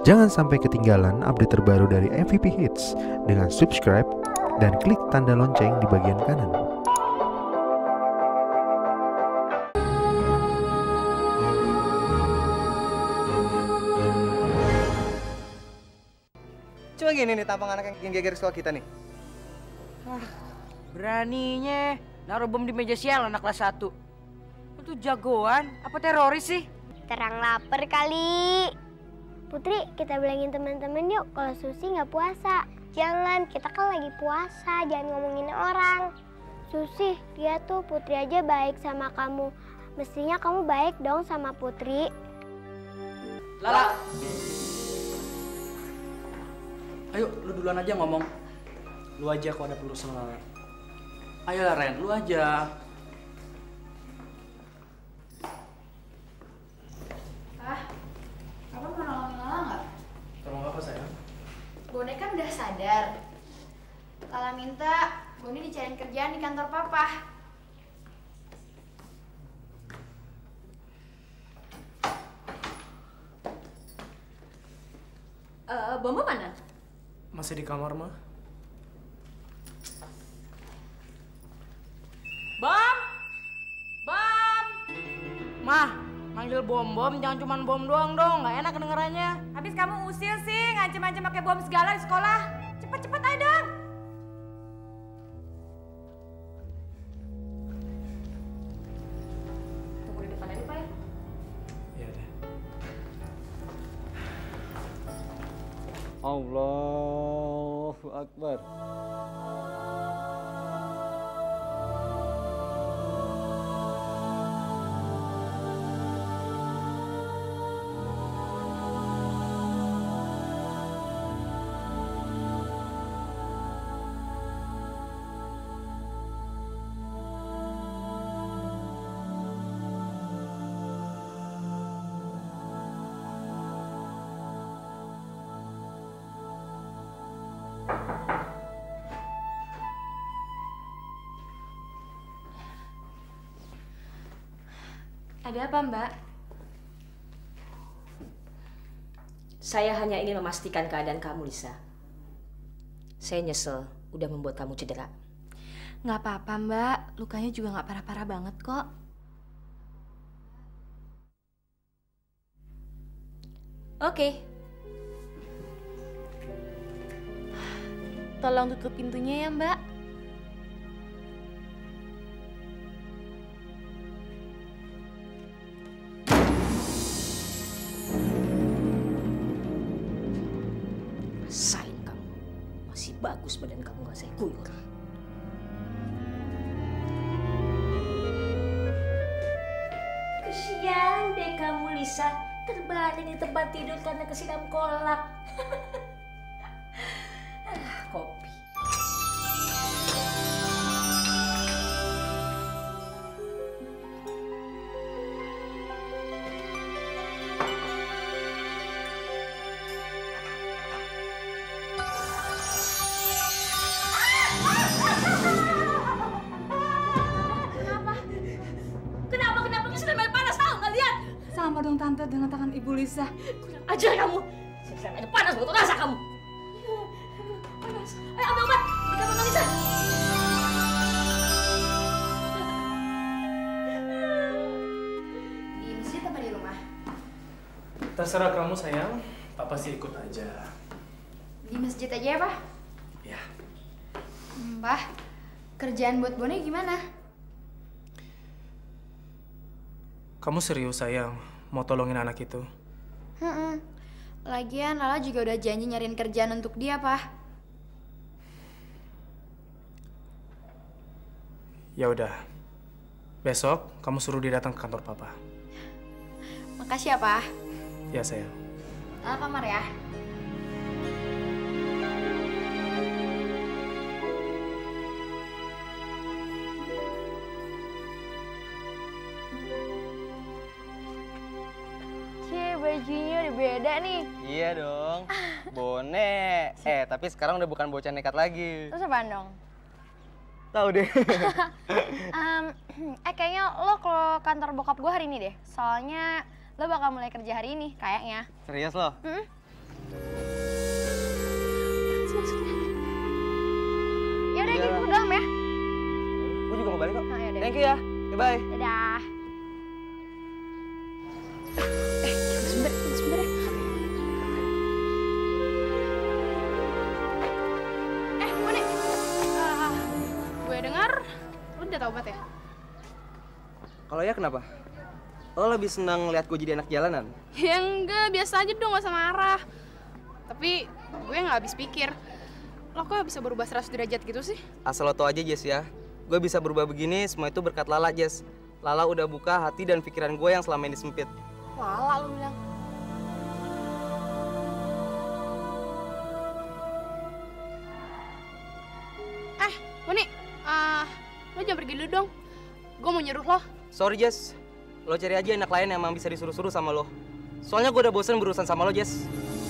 Jangan sampai ketinggalan update terbaru dari MVP Hits dengan subscribe dan klik tanda lonceng di bagian kanan. Cuma gini nih tampang anak yang geger sekolah kita nih. Beraninya naruh bom di meja sial anak kelas 1. Itu jagoan apa teroris sih? Terang lapar kali. Putri, kita bilangin teman-teman yuk kalau Susi nggak puasa. Jangan, kita kan lagi puasa, jangan ngomongin orang. Susi, lihat tuh Putri aja baik sama kamu. Mestinya kamu baik dong sama Putri. Lala. Ayo, lu duluan aja ngomong. Lu aja kalau ada perlu sama Lala. Ayo lah Ren, lu aja. Papa mau nolongin Lala nggak? Tolong apa sayang? Bone kan udah sadar. Lala minta Bone dicariin kerjaan di kantor Papa. Bombo mana? Masih di kamar mah? Bom! Bom! Mah, manggil bom-bom jangan cuma bom doang dong, nggak enak kedengerannya. Habis kamu usil sih, ngancem-ngancem pakai bom segala di sekolah. Cepet-cepet aja dong. Tunggu di depan aja, Pak ya. Iya deh. Allahu Akbar. Ada apa, Mbak? Saya hanya ingin memastikan keadaan kamu, Lisa. Saya nyesel udah membuat kamu cedera. Nggak apa-apa, Mbak. Lukanya juga nggak parah-parah banget kok. Oke. Tolong tutup pintunya ya, Mbak. Rasain kamu. Masih bagus badan kamu, nggak saya kuyur. Kesian deh kamu, Lisa. Terbaring di tempat tidur karena kesiram kolak. Kopi. Kenapa kesulitan air panas tahu nggak lihat? Sama dong Tante dengan tangan Ibu Lisa. Kurang ajar kamu. Saya air panas buat rasa kamu. Panas. Ayo ambil obat. Di kamar Lisa. Di masjid apa di rumah? Terserah kamu sayang. Papa sih ikut aja. Di masjid aja ya, Pak? Ya. Pak, kerjaan buat Bone gimana? Kamu serius sayang mau tolongin anak itu? Lagian Lala juga udah janji nyariin kerjaan untuk dia, Pak. Ya udah. Besok kamu suruh dia datang ke kantor papa. Makasih ya, Pak. Ya sayang. Lala kamar ya. Bajunya udah beda nih. Iya dong. Bone. Tapi sekarang udah bukan bocah nekat lagi. Terus apaan dong? Tahu deh. Kayaknya lo ke kantor bokap gue hari ini deh. Soalnya lo bakal mulai kerja hari ini, kayaknya. Serius lo? udah mau balik kok. Nah, yaudah. Thank you ya. Bye. Dadah. Sebentar ya. Bone. Gue dengar lu udah taubat ya? Kalau ya kenapa? Lo lebih senang lihat gue jadi anak jalanan? Ya enggak, biasa aja dong, gak usah marah. Tapi gue nggak habis pikir. Lo kok bisa berubah 100 derajat gitu sih? Asal lo tau aja, Jess ya. Gue bisa berubah begini, semua itu berkat Lala, Jess. Lala udah buka hati dan pikiran gue yang selama ini sempit. Lala lu bilang. Boni, lo jangan pergi dulu dong. Gue mau nyuruh lo. Sorry, Jess. Lo cari aja anak lain yang emang bisa disuruh-suruh sama lo. Soalnya gue udah bosen berurusan sama lo, Jess.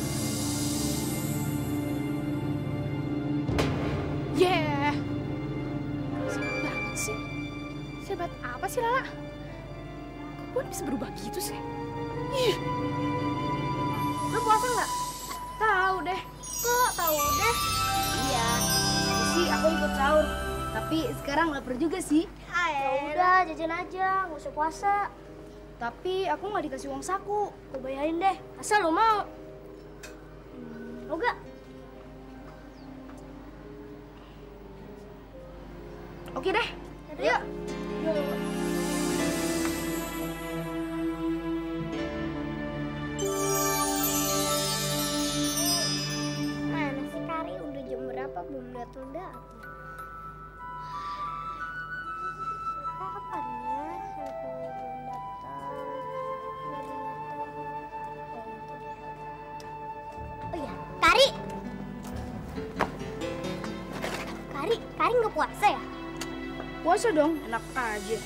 Yeah. Sebat banget sih. Sebat apa sih, Lala? Kok Boni bisa berubah gitu sih? Ih. Lo puasa nggak? Tahu deh. Kok tahu deh? Iya, sih aku ikut sahur. Tapi sekarang lapar juga sih. Ya udah, jajan aja, nggak usah puasa. Tapi aku nggak dikasih uang saku. Aku bayarin deh. Asal lo mau. Mau gak? Oke deh. Yuk. Mana sih Kari? Udah jam berapa belum datang-datang? Kapan ya? Belum datang. Oh iya, Kari. Kari nggak puasa ya? Puasa dong, enak aja.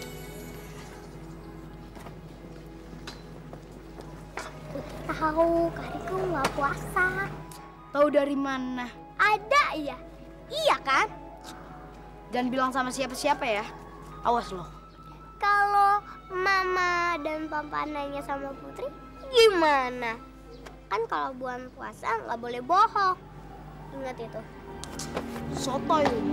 Tahu, Kari kok nggak puasa. Tahu dari mana? Ada ya? Iya kan? Jangan bilang sama siapa-siapa ya. Awas lo. Kalau Mama dan Papa nanya sama Putri, gimana? Kan kalau bulan puasa nggak boleh bohong. Ingat itu. Sotoy lu.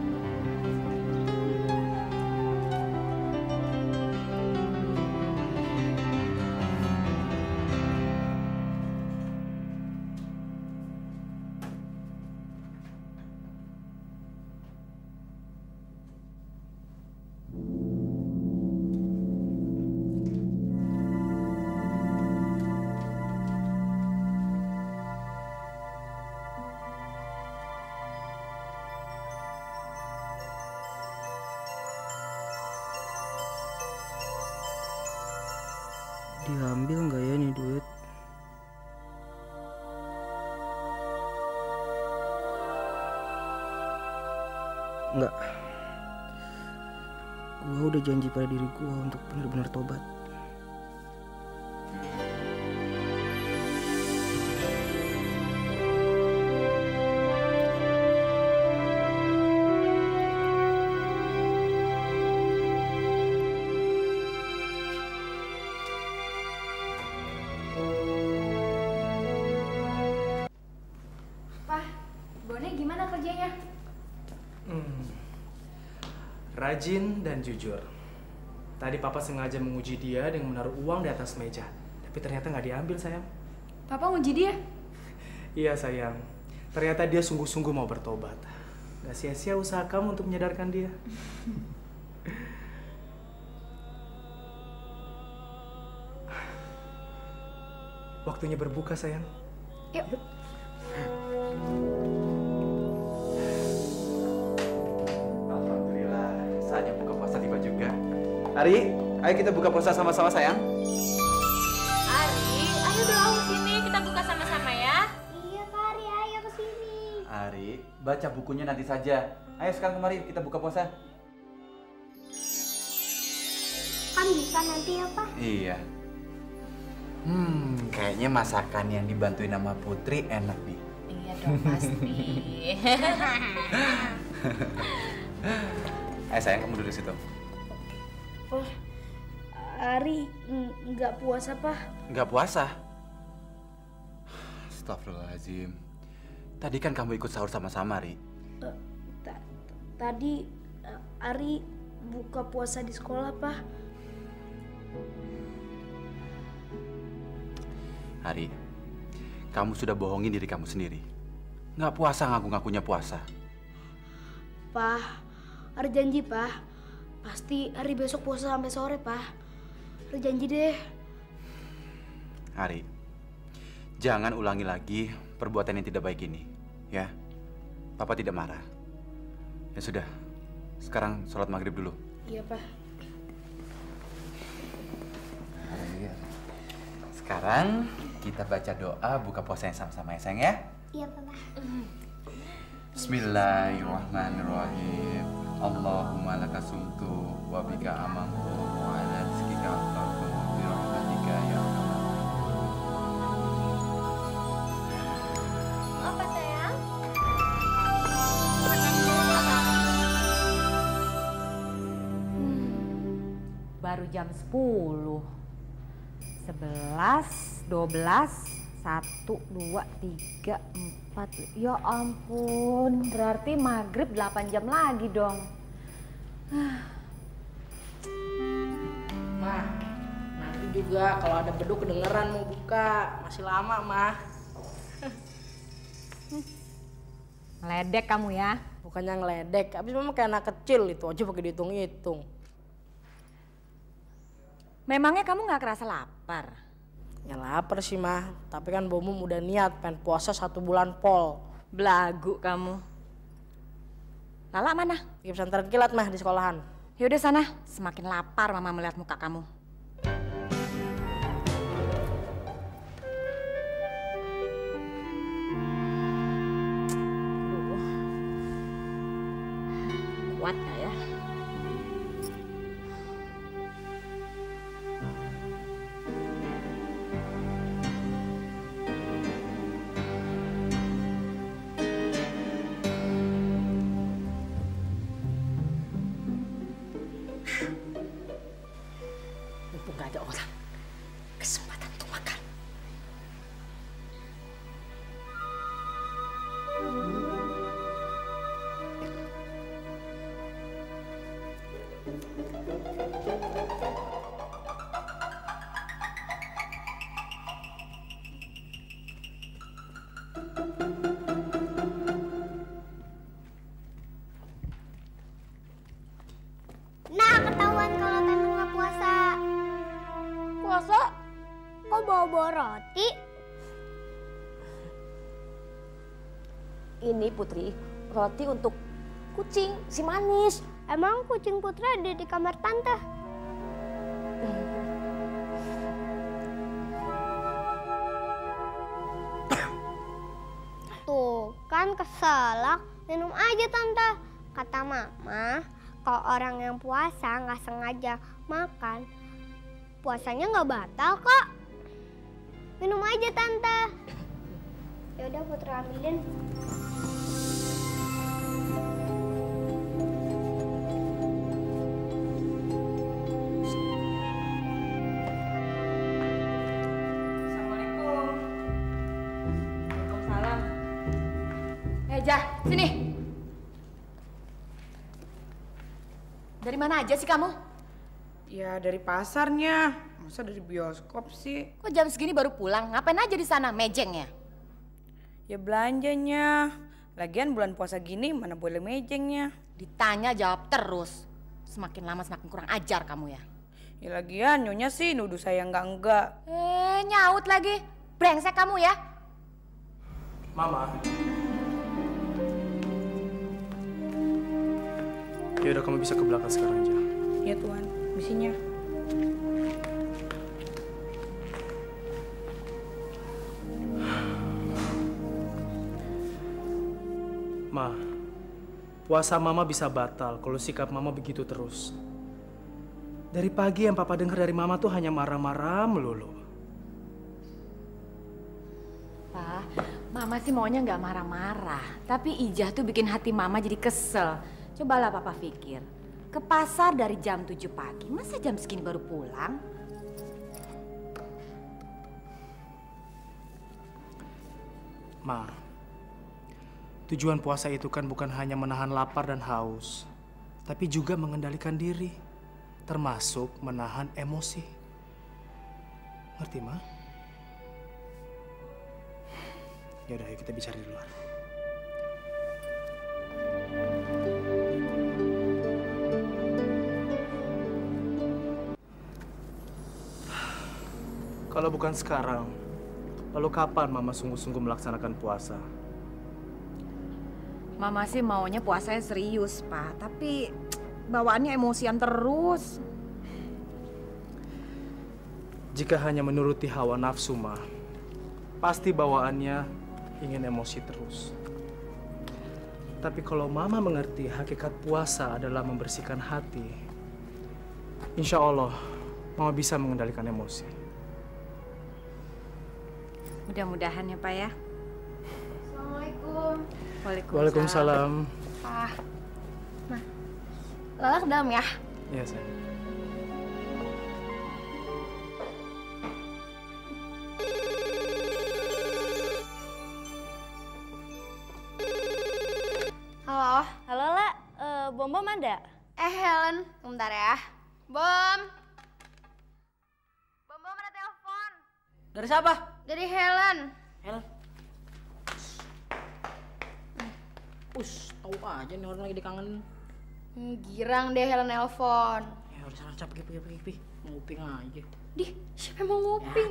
Diambil nggak ya nih duit? Nggak. Gua udah janji pada diri gua untuk benar-benar tobat. Gimana kerjanya? Rajin dan jujur. Tadi Papa sengaja menguji dia dengan menaruh uang di atas meja. Tapi ternyata nggak diambil, sayang. Papa nguji dia? Iya, sayang. Ternyata dia sungguh-sungguh mau bertobat. Nggak sia-sia usaha kamu untuk menyadarkan dia. Waktunya berbuka, sayang. Yuk. Alhamdulillah, saatnya buka puasa tiba juga. Ari, ayo kita buka puasa sama-sama, sayang. Ari, ayo dong sini kita buka sama-sama ya. Iya, Kari, ayo ke sini. Ari, baca bukunya nanti saja. Ayo sekarang kemari kita buka puasa. Kan bisa nanti ya, Pak? Iya. Kayaknya masakan yang dibantuin sama Putri enak nih. Iya dong pasti. Sayang, kamu duduk di situ. Oh, Ari nggak puasa, Pak? Nggak puasa? Astagfirullahaladzim. Tadi kan kamu ikut sahur sama-sama, Ri. Tadi Ari buka puasa di sekolah, Pak. Ari, kamu sudah bohongin diri kamu sendiri. Nggak puasa ngaku-ngakunya puasa. Pak, Ari janji, Pak. Pasti Ari besok puasa sampai sore, Pak. Ari janji deh. Ari, jangan ulangi lagi perbuatan yang tidak baik ini, ya. Papa tidak marah. Ya sudah, sekarang sholat maghrib dulu. Iya, Pak. Sekarang kita baca doa buka puasa yang sama-sama ya, sayang ya. Iya, Papa. Bismillahirrahmanirrahim. Allahumma laka sumtu wa bika amantu wa ala rizkika aftartu bi rahmatika ya arhamar rahimin. Apa sayang? Baru jam 10. 11, 12, 1, 2, 3, 4. Ya ampun, berarti maghrib 8 jam lagi dong. Mah, nanti juga kalau ada beduk kedengeran mau buka. Masih lama, Mah. Ngeledek kamu ya. Bukannya ngeledek, abis mama kayak anak kecil itu aja pakai dihitung-hitung. Memangnya kamu nggak kerasa lapar? Ya lapar sih, Mah. Tapi kan Bomum udah niat pengen puasa 1 bulan pol. Belagu kamu. Lala mana? Di pesantren kilat, Mah, di sekolahan. Yaudah sana, semakin lapar mama melihat muka kamu. Kuat gak ya? Mumpung gak ada orang, kesempatan untuk makan. Nah, ketahuan kalau Tante nggak puasa. Puasa? Kok bawa roti? Ini Putri, roti untuk kucing, si manis. Emang kucing Putra ada di kamar Tante? Tuh, kan keselak. Minum aja Tante. Kata Mama, kalau orang yang puasa nggak sengaja makan, puasanya nggak batal kok. Minum aja Tante. Yaudah Putra ambilin. Assalamualaikum. Waalaikumsalam. Jah, sini. Dari mana aja sih kamu? Ya dari pasarnya. Masa dari bioskop sih? Kok jam segini baru pulang? Ngapain aja di sana? Mejeng ya? Ya belanjanya. Lagian bulan puasa gini mana boleh mejengnya. Ditanya jawab terus. Semakin lama semakin kurang ajar kamu ya. Ya lagian nyonya sih nuduh saya enggak. Nyaut lagi. Brengsek kamu ya. Mama. Ya udah kamu bisa ke belakang sekarang aja. Ya Tuhan, misinya. Ma, puasa Mama bisa batal kalau sikap Mama begitu terus. Dari pagi yang Papa dengar dari Mama tuh hanya marah-marah melulu. Pak, Mama sih maunya nggak marah-marah. Tapi Ijah tuh bikin hati Mama jadi kesel. Cobalah Papa pikir. Ke pasar dari jam 7 pagi, masa jam segini baru pulang? Ma, tujuan puasa itu kan bukan hanya menahan lapar dan haus. tapi juga mengendalikan diri, termasuk menahan emosi. Ngerti, Ma? Yaudah, ayo kita bicara di luar. Kalau bukan sekarang, lalu kapan Mama sungguh-sungguh melaksanakan puasa? Mama sih maunya puasanya serius, Pak. Tapi bawaannya emosian terus. Jika hanya menuruti hawa nafsu, Ma, pasti bawaannya ingin emosi terus. Tapi kalau Mama mengerti hakikat puasa adalah membersihkan hati, insya Allah Mama bisa mengendalikan emosi. Mudah-mudahan ya, Pak ya. Assalamualaikum. Waalaikumsalam. Pak. Nah, Lala ke dalam ya? Iya, sayang. Halo. Halo, La. Bom-bom ada? Helen, bentar ya. Bom. Bom ada telepon. Dari siapa? Dari Helen. Helen. Tahu aja nih orang lagi dikangenin. Girang deh Helen nelpon. Ya udah sana capek pergi. Nguping aja. Dih, siapa yang mau nguping?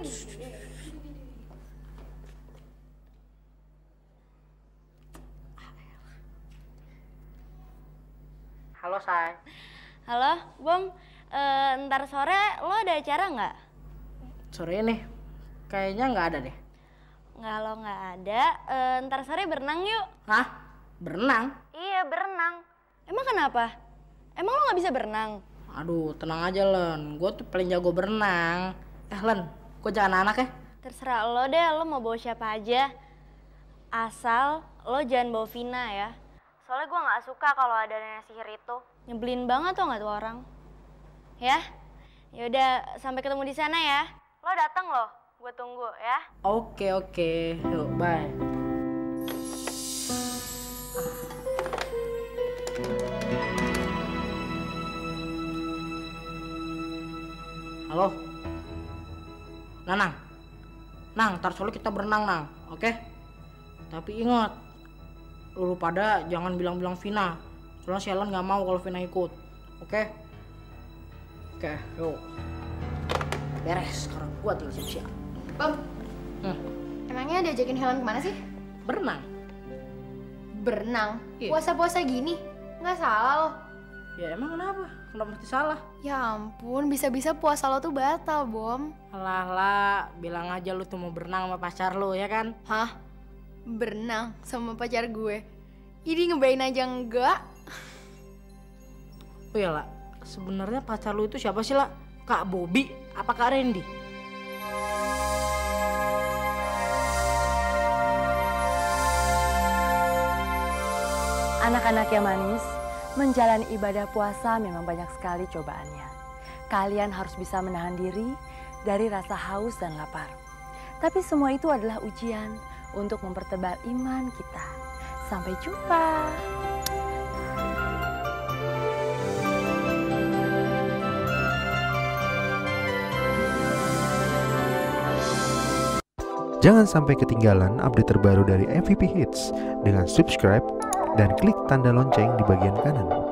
Halo, Say. Halo, Bom. Ntar sore lo ada acara nggak? Sore ini kayaknya nggak ada deh. Kalau nggak ada, ntar sore berenang yuk. Hah? Berenang? Iya, berenang. Emang kenapa? Emang lo nggak bisa berenang? Aduh, tenang aja, Len. Gue tuh paling jago berenang. Len, gue jangan anak ya? Terserah lo deh, lo mau bawa siapa aja. Asal lo jangan bawa Vina ya. Soalnya gue nggak suka kalau ada nenek sihir itu. Nyebelin banget tuh nggak tuh orang. Ya? Yaudah, sampai ketemu di sana ya. Lo datang loh, gue tunggu ya. Oke. Yuk, bye. Halo? Nang, ntar sore kita berenang, Nang. Oke? Tapi ingat, lu pada jangan bilang-bilang Vina. Soalnya si Helen nggak mau kalau Vina ikut. Oke? Oke, yuk. Beres, sekarang gua tinggal siap-siap. Bom. Emangnya diajakin Helen kemana sih? Berenang. Berenang? Iya. Puasa-puasa gini? Nggak salah loh. Ya emang kenapa? Kenapa mesti salah? Ya ampun, bisa-bisa puasa lo tuh batal, Bom. Alah, bilang aja lu tuh mau berenang sama pacar lu, ya kan? Hah? Berenang sama pacar gue? Ini ngebayin aja enggak? Oh iya, lah. Sebenarnya pacar lu itu siapa sih, lah? Kak Bobby apa Kak Randy? Anak-anak yang manis, menjalani ibadah puasa memang banyak sekali cobaannya. Kalian harus bisa menahan diri dari rasa haus dan lapar. Tapi semua itu adalah ujian untuk mempertebal iman kita. Sampai jumpa. Jangan sampai ketinggalan update terbaru dari MVP Hits dengan subscribe dan klik tanda lonceng di bagian kanan.